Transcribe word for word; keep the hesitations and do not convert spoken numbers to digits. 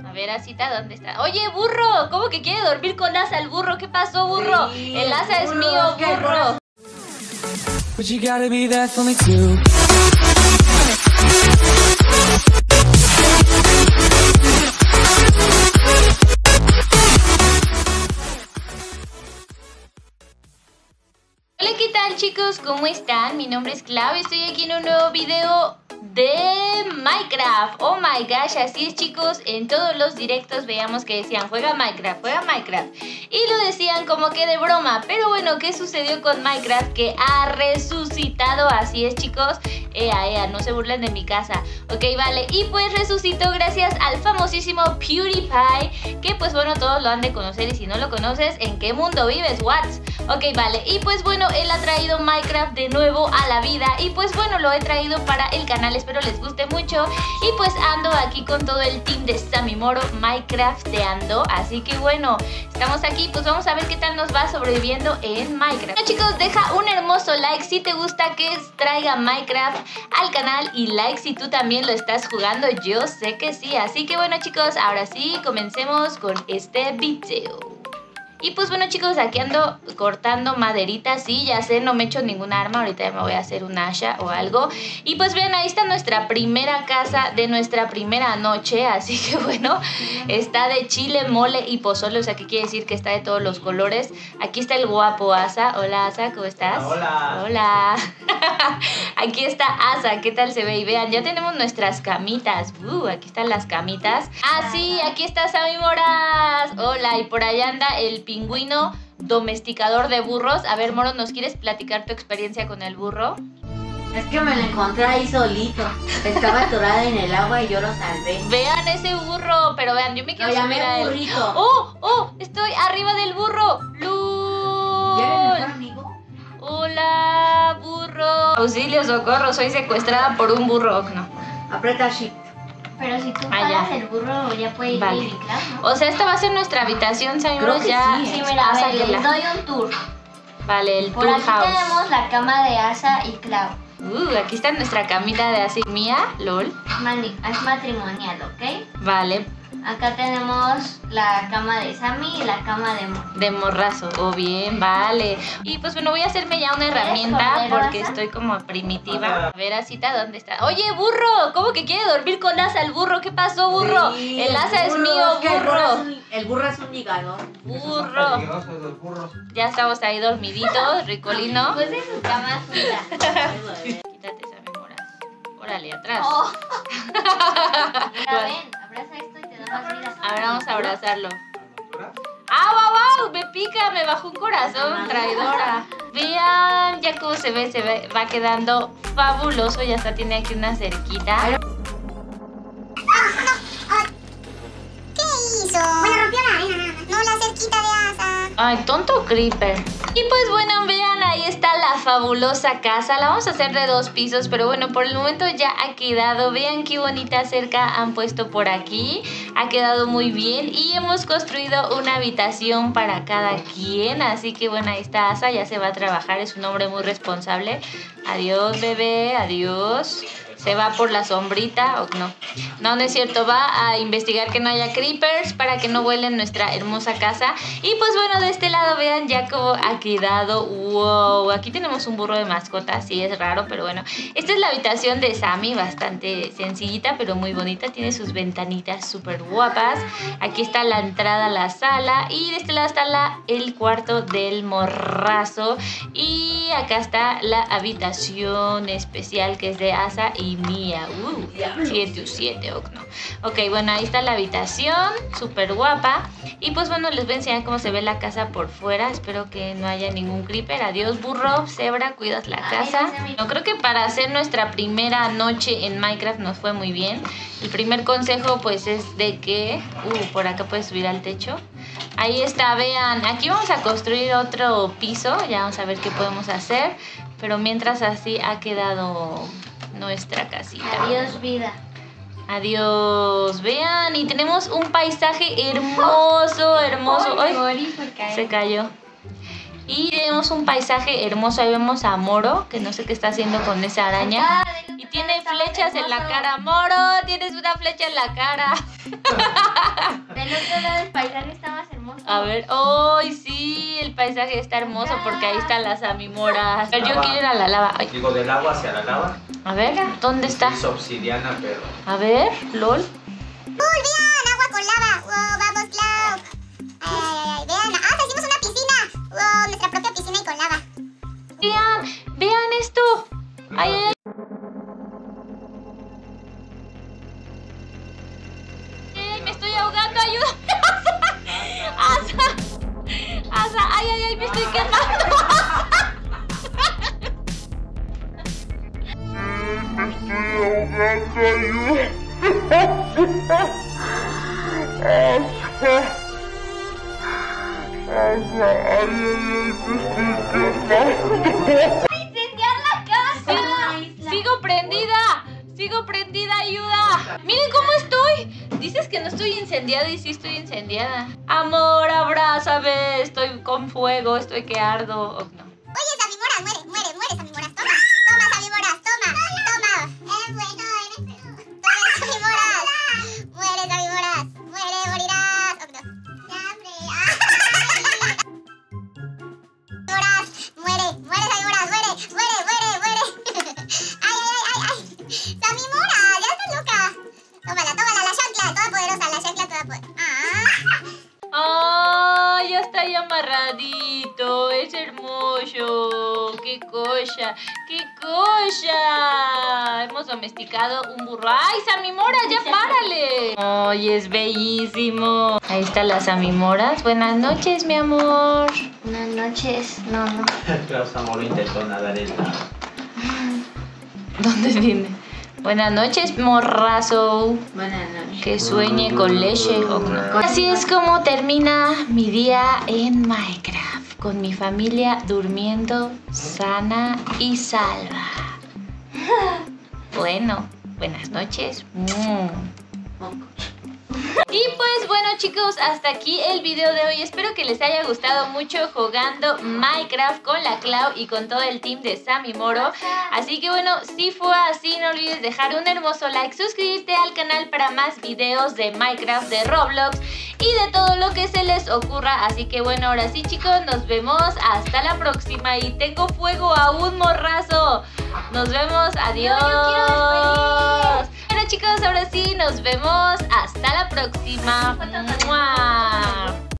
A ver, Asita, ¿dónde está? Oye, burro, ¿cómo que quiere dormir con Asa el burro? ¿Qué pasó, burro? Sí, el Asa es mío, burro. But you gotta be there for me too. Hola, ¿qué tal, chicos? ¿Cómo están? Mi nombre es Clau y estoy aquí en un nuevo video de Minecraft. Oh my gosh, así es, chicos. En todos los directos veíamos que decían juega Minecraft, juega Minecraft, y lo decían como que de broma. Pero bueno, ¿qué sucedió con Minecraft? Que ha resucitado. Así es, chicos. Ea, ea, no se burlen de mi casa. Ok, vale, y pues resucitó gracias al famosísimo PewDiePie, que pues bueno, todos lo han de conocer. Y si no lo conoces, ¿en qué mundo vives? What? Ok, vale, y pues bueno, él ha traído Minecraft de nuevo a la vida. Y pues bueno, lo he traído para el canal, espero les guste mucho. Y pues ando aquí con todo el team de Samimoro Minecrafteando. Así que bueno, estamos aquí, pues vamos a ver qué tal nos va sobreviviendo en Minecraft. Bueno, chicos, deja un hermoso like si te gusta que traiga Minecraft al canal, y like si tú también lo estás jugando. Yo sé que sí. Así que bueno, chicos, ahora sí, comencemos con este video. Y pues bueno, chicos, aquí ando cortando maderita. Sí, ya sé, no me he hecho ningún arma. Ahorita ya me voy a hacer un hacha o algo. Y pues vean, ahí está nuestra primera casa de nuestra primera noche. Así que bueno, está de chile, mole y pozole. O sea, ¿qué quiere decir? Que está de todos los colores. Aquí está el guapo Asa. Hola, Asa, ¿cómo estás? Hola. Hola. Aquí está Asa, ¿qué tal se ve? Y vean, ya tenemos nuestras camitas. Uh, aquí están las camitas. Ah, sí, aquí está Sammy Moras. Hola, y por allá anda el pingüino domesticador de burros. A ver, Moro, ¿nos quieres platicar tu experiencia con el burro? Es que me lo encontré ahí solito. Estaba atorada en el agua y yo lo salvé. Vean ese burro, pero vean, yo me quiero Lo subir llamé a él. burrito. ¡Oh! ¡Oh! Estoy arriba del burro. ¡Lul! ¿Ya eres mi mejor amigo? Hola, burro. Auxilio, socorro, soy secuestrada por un burro. No. Aprieta shift. Pero si tú Ah, pagas ya. el burro, ya puede ir Vale. Baby Cloud, ¿no? O sea, esta va a ser nuestra habitación, Creo Samimoro. que Ya. sí, Sí, ¿eh? mira, a Asa, ver, que les la- doy un tour. Vale, el Por tour aquí house. tenemos la cama de Asa y Cloud. Uh, aquí está nuestra camita de así mía, lol. Mani- Es matrimonial, ¿ok? Vale, Acá tenemos la cama de Sammy y la cama de Mo. de morrazo. O bien, vale. Y pues bueno, voy a hacerme ya una herramienta cordero, porque Asa? estoy como primitiva. A ver, Asita, ¿dónde está? Oye, burro, ¿cómo que quiere dormir con Asa el burro? ¿Qué pasó, burro? Sí, El Asa es burro, mío, es que el burro. Es burro. un, el burro es un ligador. Burro. Ya estamos ahí dormiditos, ricolino. Pues es su cama suya. Quítate esa memoria. Órale, atrás. Oh. Mira, ven, abraza esto y te da más vida. Ahora vamos a abrazarlo. ¡Ah, wow, wow! Me pica, me bajó un corazón, traidora. Vean ya cómo se ve, se ve, va quedando fabuloso. Ya hasta tiene aquí una cerquita. ¿Qué hizo? Bueno, rompió la arena nada más. No, la cerquita de Asa. Ay, tonto creeper. Y pues bueno, vean, ahí está la fabulosa casa. La vamos a hacer de dos pisos, pero bueno, por el momento ya ha quedado. Vean qué bonita cerca han puesto por aquí. Ha quedado muy bien y hemos construido una habitación para cada quien. Así que bueno, ahí está Asa, ya se va a trabajar. Es un hombre muy responsable. Adiós, bebé, adiós. Se va por la sombrita, o no. No, no es cierto. Va a investigar que no haya creepers para que no vuelen nuestra hermosa casa. Y pues bueno, de este lado vean ya cómo ha quedado. Wow, aquí tenemos un burro de mascota. Sí, es raro, pero bueno. Esta es la habitación de Sammy, bastante sencillita, pero muy bonita. Tiene sus ventanitas súper guapas. Aquí está la entrada a la sala. Y de este lado está la, el cuarto del morrazo. Y acá está la habitación especial que es de Asa y mía. Uh, siete u siete, o no. Ok, bueno, ahí está la habitación, súper guapa. Y pues bueno, les voy a enseñar cómo se ve la casa por fuera. Espero que no haya ningún creeper. Adiós, burro, cebra, cuidas la casa. No, creo que para hacer nuestra primera noche en Minecraft nos fue muy bien. El primer consejo pues es de que... Uh, por acá puedes subir al techo. Ahí está, vean. Aquí vamos a construir otro piso. Ya vamos a ver qué podemos hacer. Pero mientras así ha quedado nuestra casita. Adiós, vida. Adiós. Vean, y tenemos un paisaje hermoso, hermoso. Ay, ¡Ay! morí por caer. Se cayó. Y tenemos un paisaje hermoso. Ahí vemos a Moro, que no sé qué está haciendo con esa araña. Y tiene flechas en la cara. Moro, tienes una flecha en la cara. Del otro lado el paisaje está más hermoso. A ver, ¡ay, sí! El paisaje está hermoso porque ahí están las amimoras. A ver, yo quiero ir a la lava. Ay. Digo, del agua hacia la lava. A ver, ¿dónde está? Es obsidiana, pero... A ver, lol. ¡Cool! ¡Vean! ¡Agua con lava! ¡Wow! ¡Vamos, Clau! ¡Ay, ay, ay! ¡Vean! ¡Ah! ¡Hicimos una piscina! ¡Wow! Nuestra propia piscina y con lava. Vean, vean esto. ¡Ay, ay, ay! ¡Ay, me estoy ahogando! ¡Ayúdame! ¡Asa! ¡Asa! ¡Ay, ay, ay! ¡Me estoy quemando! ¡Incendiar la casa! ¡Sigo prendida! ¡Sigo prendida! ¡Ayuda! ¡Miren cómo estoy! Dices que no estoy incendiada y sí estoy incendiada. Amor, abrázame. Estoy con fuego, estoy que ardo. Oh, no. Oye, Samimoras, muere, muere, muere, Samimoras. Toma, toma, Samimoras, toma, toma. Eres bueno, eres bueno. Muere, Samimoras. Muere, Samimoras. Muere, morirás. Oh, no. Ya, hombre. Ay. Samimoras, muere, muere, Samimoras, muere, muere, muere, muere. Ay, ay, ay, ay, ay. Samimoras, ya estás loca. Tómala, tómala, la chancla, toda poderosa, la chancla toda poderosa. Ah. ¡Ay! Ya está ahí amarradito. Es hermoso. ¡Qué cosa! ¡Qué cosa! Hemos domesticado un burro. ¡Ay, Samimora! ¡Ya párale! ¡Ay, es bellísimo! Ahí están las Samimoras. Buenas noches, mi amor. Buenas noches. No, no. Klaus Amor intentó nadar en la... ¿Dónde viene? Buenas noches, morrazo. Buenas noches. Que sueñe con leche. Oh, no. Así es como termina mi día en Minecraft. Con mi familia durmiendo sana y salva. Bueno, buenas noches. Mm. Y pues bueno, chicos, hasta aquí el video de hoy. Espero que les haya gustado mucho jugando Minecraft con la Clau y con todo el team de Samimoro. Así que bueno, si fue así, no olvides dejar un hermoso like, suscribirte al canal para más videos de Minecraft, de Roblox y de todo lo que se les ocurra. Así que bueno, ahora sí, chicos, nos vemos hasta la próxima. Y tengo fuego aún, morrazo. Nos vemos, adiós. Bueno, chicos, ahora sí, nos vemos hasta la próxima. ¡Mua!